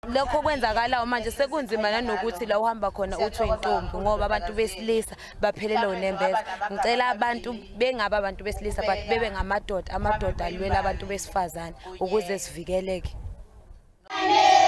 Lokho kwenzakalayo manje sekunzima nanokuthi la uhamba khona uthi uyintombi ngoba abantu besilisa baphelele unembeza. Ngicela abantu bengaba abantu besilisa but bebe ngamadoda alwela abantu besifazane ukuze sivikeleke.